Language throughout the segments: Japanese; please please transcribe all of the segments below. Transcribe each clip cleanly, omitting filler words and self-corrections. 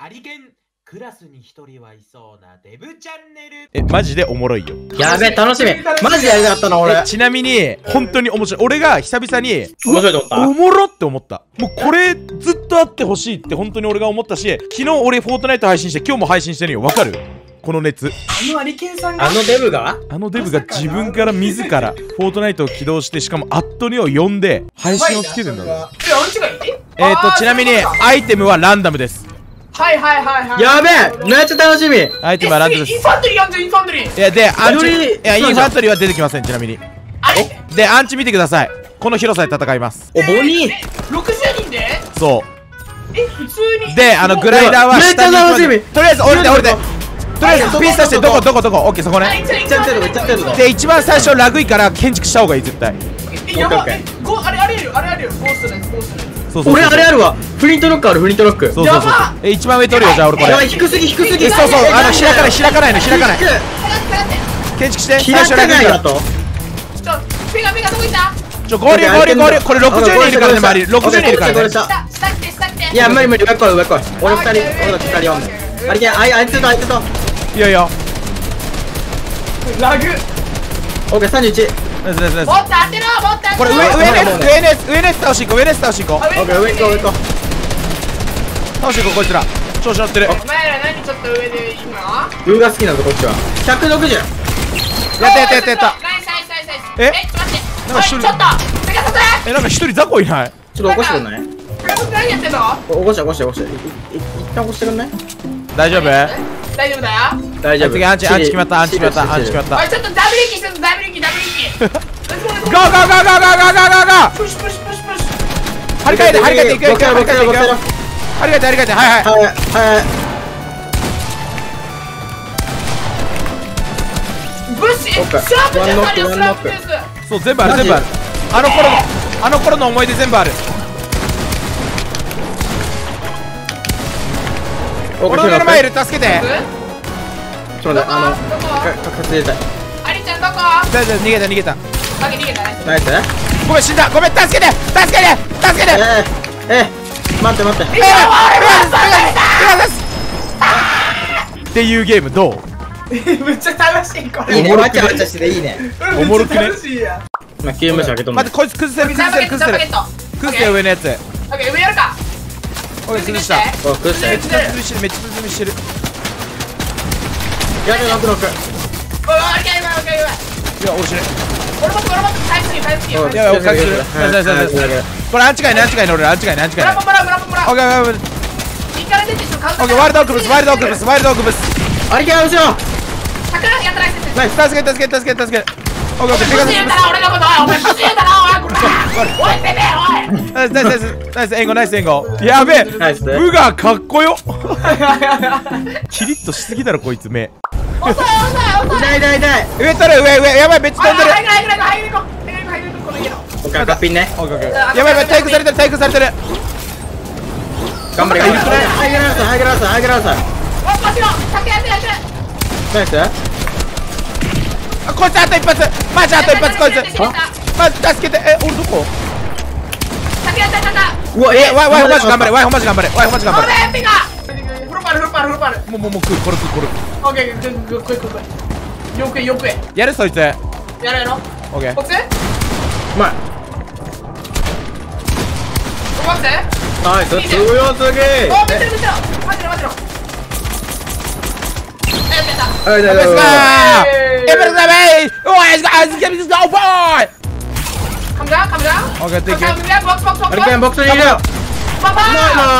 ハリケンクラスに一人はいそうなデブチャンネル。 マジでおもろいよ。 やべえ、楽しみ。マジでやりたかったな、俺。 ちなみに、本当に面白い。俺が久々に、 面白いと思った。 おもろって思った。もうこれ、ずっとあってほしいって本当に俺が思ったし、昨日俺フォートナイト配信して、今日も配信してるよ。わかる？この熱。 ハリケンさんがあのデブが自分から自ら、フォートナイトを起動して、しかもアットニを呼んで、配信をつけてんだぞ。ちなみに、アイテムはランダムです。 はいはいはいはい。 やべえ、めっちゃ楽しみ。 アイテムはランダムです。 インファントリーやんじゃん、インファントリー。 いや、で、アンチ、 よりいや、インファントリーは出てきません、ちなみに。 あれで、アンチ見てください。この広さで戦います。 お、ボニー。 60人でそ普通にう。で、グライダーは下に行きます。 めっちゃ楽しみ。 とりあえず降りて降りて。とりあえずピース出して、どこオッケー、そこね。 いっちゃってる、いっちゃってるぞ。 で、一番最初ラグいから建築した方がいい、絶対。 やばい。あれあるよ、あれあるよ。ゴーストのやつ、ゴーストのやつ。 そうそう。 俺あれあるわ。フリントロックある、フリントロック。 そうそうそう。一番上取るよ、じゃあ俺これ。 やばい、低すぎ、低すぎ。 そうそう、開かないの、開かない。建築して、最初ラグいから。 ペガどこ行った？ 合流。これ60人いるからね、周り。60人いるからね。 下来て。 いや、無理、上来い。俺2人、俺4名。あれ、あいつと。 いやいや。 ラグ。 オッケー、31。 もっと当てろ、もっと当てろ。 これ上のやつ倒し行こう。 オッケー、上行こう。 倒していこう、こいつら。調子乗ってる。 お前ら何ちょっと上で今？ 上が好きなんだ、こっちは。160。 やった。 ナイス。 えちょっと待って。 なんか一人ちょっとペガサス。 なんか一人雑魚いない？ ちょっと起こしてくんない？ ペガサス何やってんの？ 起こして。一旦起こしてくんない？ 大丈夫？ 大丈夫だよ。 大丈夫。 次アンチ決まった。 おい、ちょっとダブルキするぞ、ダブルキ。 ゴープッシュ。 張り替えて、いく。張り替えて、はい。 ブッシュ、シャープじゃん、スラップです。 そう、全部ある。あの頃の思い出全部ある。俺の目の前いる、助けて。 ちょっと待って、隠れたい。 アリちゃんどこ？ 大丈夫、逃げた。 逃げたね。 ナイス。 ごめん、死んだ。ごめん、助けて。 待って。 っていうゲームどう？ めっちゃ楽しいこれ。 いいね、わちゃわちゃしていいね。 おもろくね？ 楽しいや。 まあ、刑務所開けとんの。 待って、こいつ崩せる、上のやつ。 オッケー、上やるか。 おい、崩した。 お、崩して。 めっちゃ潰してる。 やべ、ノック。 オッケー。 いや、俺死ぬ。 俺もタイプ3。 いや、俺回復する。これアンチ外ね、俺アンチ外。 ブラポン。 オッケー。 右から出てちょっとカウンター。 オッケー、ワイルドオークブス。 あれけ、後ろ。 桜やったら助けて。 ナイス、助け。オッケー、 ペガサス。俺のこと、お前腰言うたな、おい、てめえ、 ナイス援護。やべえ、ウガかっこよ。キリッとしすぎだろ、こいつ目。 遅い。 痛い。 上取る、上、やばい、めっちゃ飛んでる。 入るこの家の。 オッケー、赤ピンね。 やばい、体育されてる。 頑張れ。ハイグラス。 マジの、竹やってる。 ナイス。 こいつあと一発。マジあと一発、こいつ。マジ助けて。俺どこ？ 竹やった。 うわ、 ワイホマジ頑張れ。 ペガ。フルパル。 もう食う、これ。 オッケー、よく。 やるそいつ。 やろ。 オッケー。 こっち？ うまい。 こっち？ ナイス、強すぎ。 待ってろ。 はい、大丈夫。 カムダウン。 オッケー、テイク。 ハリケーンボックスにいるよ。 パパ。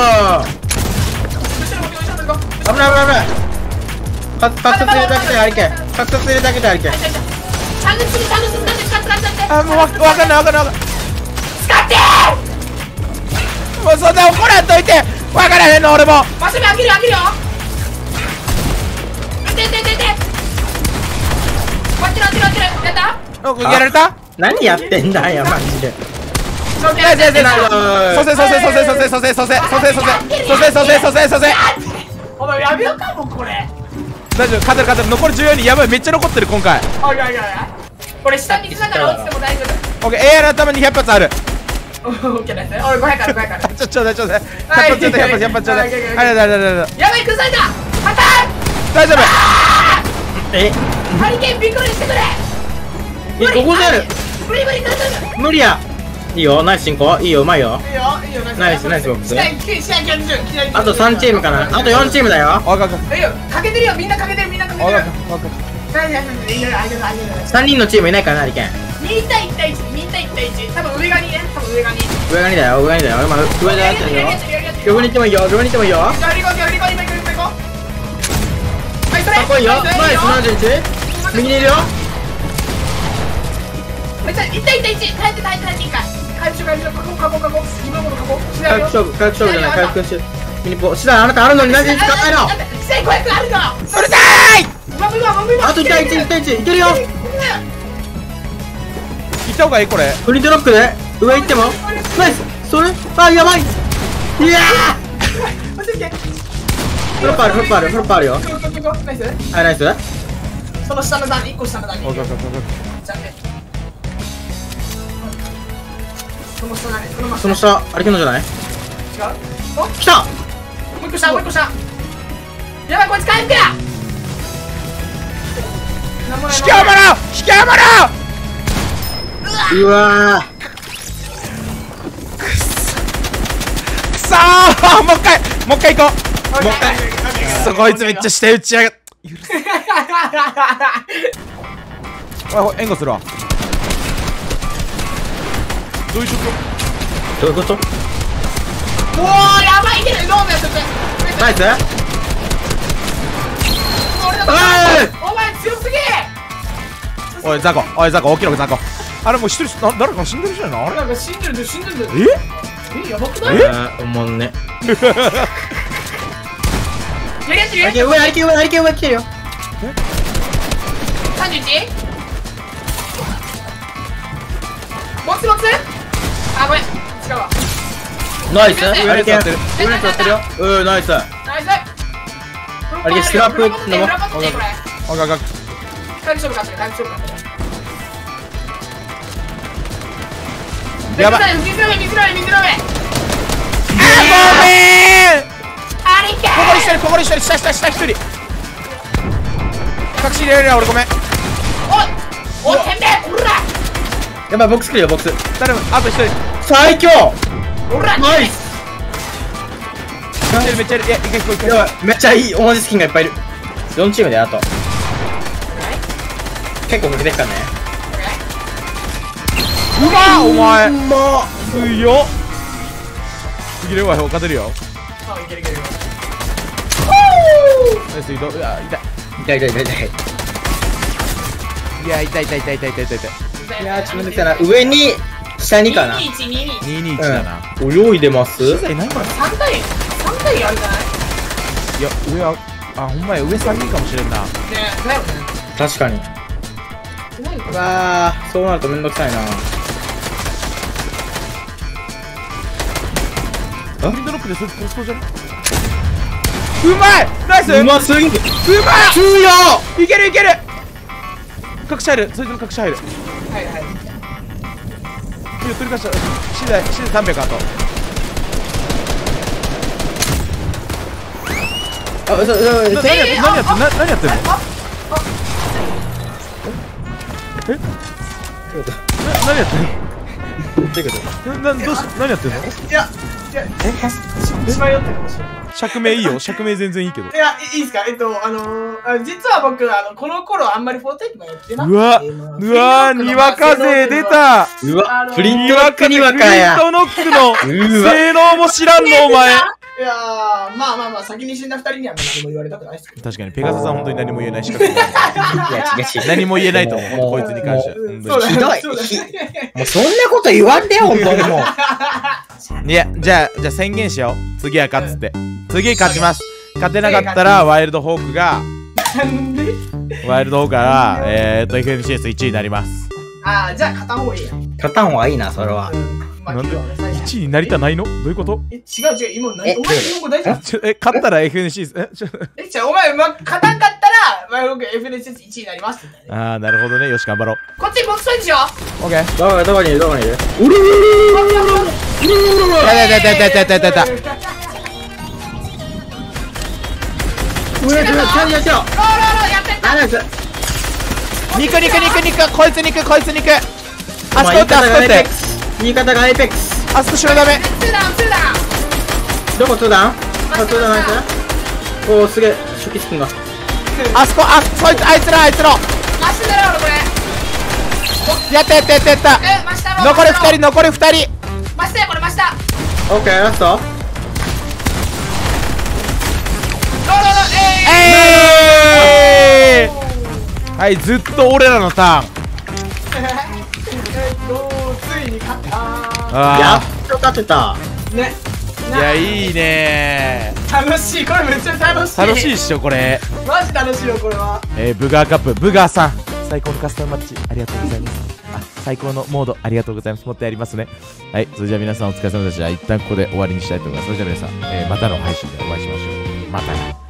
危ない。カクサス入れたけてハリケーン。 あ、もうわかんない。 使ってもうそんな怒らんといて。わからへんの、俺も。 マシュ開けるよ。て。当てる。やった？ やられた？ 何やってんだよ、マジで。 蘇生。 お前やめようかもうこれ。 大丈夫、勝てる。残り14人。やばい、めっちゃ残ってる今回。 これ下水だから落ちても大丈夫。 オッケー、AR 頭に100発ある。 オッオッケーナイス。俺500ある500ある。 ちょうだいちょうだい。100発ちょうだい100発ちょうだい。はいだ。 やばい崩された。破綻。 大丈夫。 えハリケーンびっくりしてくれ。 ここである。 無理無理や。いいよ、ナイス進行。いいよ、うまいよ。 いいよナイスナイスボックス。 試合90。 あと3チームかな。あと4チームだよ。 いいよ、かけてるよ、みんなかけてる。3 人のチームいないからな、ハリケーン。 2対1対1。多分上が2ね。 上が2だよ。今上でやってるよ。横に行ってもいいよ。 じゃあ行こう。はい、それ。 かっこいいよ。ナイス71。右にいるよ。 1対1。耐えて1回。回復今の過去。 回復勝負じゃない、回復し。ミニポ、シダあなたあるのに何で使わないの。 試合500あるの。 それだーい。 あと1対1いけるよ。 行った方がいいこれ。 フリートロックで上行ってもナイス。それあ、やばい。いやフロップあるよ。はい、ナイス。 その下の段、1個下の段に。 その下、あれけんのじゃない。 違う。 来た。 もう1個下。やばい、こいつ回復や。 引き余らうわくそー。もう一回行こう。くそ、こいつめっちゃ下打ちやがっ。おい援護するわ。どういうどういうこと。 おー、やばい、いける。ロームやってて。 ナイス。 お前強すぎ。 おいザコ起きろザコ。あれもう一人誰か死んでるじゃない。あれなんか死んでる。え、やばくない？ おもんね。 やりやってるよ。 上来てるよ。 31？ボツあ、ごめん。違うわ。 ナイス。 あれやってる。 ナイス。 ナイス。 あれスクラップのも。 裏パッチこれ。回復勝負勝ってる。 やばい。 水の上。 ごめん。 ハリケーン。 ここに一人下一人。隠し入れるよ俺ごめん。 おい、てめえ、おら。 やばい、ボックス来るよ、ボックス。 誰もあと一人。 最強。 おら。 ナイス。 めっちゃいる。いや、行け。 やばい、めっちゃいい同じスキンがいっぱいいる。4チームであと。結構かけてっからね。 うまお前。 うまっ。 強っ。いけるわよ、勝てるよ。 いける。 ナイス移動。いや痛い。 痛い。 いや痛い。 いやー、ちょっと待ってな。上に、下にかな。 221だな。 泳いでます。 資材ないから。 3対あるじゃない？ いや上はほんまや上3人かもしれんな。 ねえ、だよね。 確かに。うわー、そうなるとめんどくさいな。 フリードロップでそれコストじゃね。うまい。ナイス。 うますぎる。 うまい。 強いける。隠し入る。そいつの隠し入る。 はい。 取り返した。資材300あと。 あ、 何やってんの。何やってんの。どうし何やってんの。 いや、しまいよってほしい。 釈明いいよ。釈明全然いいけど。 いや、いいですか。実は僕この頃あんまりフォートナイトもやってなくて。 うわにわか勢出た。 うわ、フリントノックにわかや。 フリントノックの性能も知らんのお前。 いやー、まあ先に死んだ2人には何も言われたくないですけど。 確かにペガサさん本当に何も言えないしかない。 いや、 何も言えないと思う。こいつに関しては。 ひどい。もうそんなこと言わんでよ、本当にもう。 いや、じゃあ宣言しよう。次は勝つって。次勝ちます。勝てなかったらワイルドホークがFNCS1 位になります。 ああ、じゃあ勝たん方がいいや。 勝たん方がいいな、それは。 なんで1位になりたないの？どういうこと？ 違う、今何？お前日本語大丈夫？ 勝ったら FNC お前、勝たんかったら、僕 FNC 1位になります。 ああ、なるほどね。よし、頑張ろう。 こっちボックスにしよう。 オッケー。 どこにいる？うる肉こいつ肉こいつ肉。あそこって言い方がエイペックス。 あそこしろダメ。 どこツーダウン？おおすげえ初期スピンが。 あそこそいつあいつらマシだろこれ。 やった残り2人マシだよこれマシだ。 オッケーラスト。 はいずっと俺らのターン。 ついに勝った。 やっと勝てたね。 いやいいね楽しい。これめっちゃ楽しいっしょこれ。 マジ楽しいよこれは。 ブガーカップブガーさん最高のカスタムマッチありがとうございます。最高のモードありがとうございます。持ってやりますね。はい、それじゃあ皆さんお疲れ様でした。一旦ここで終わりにしたいと思います。それじゃあ皆さん、またの配信でお会いしましょう。またね。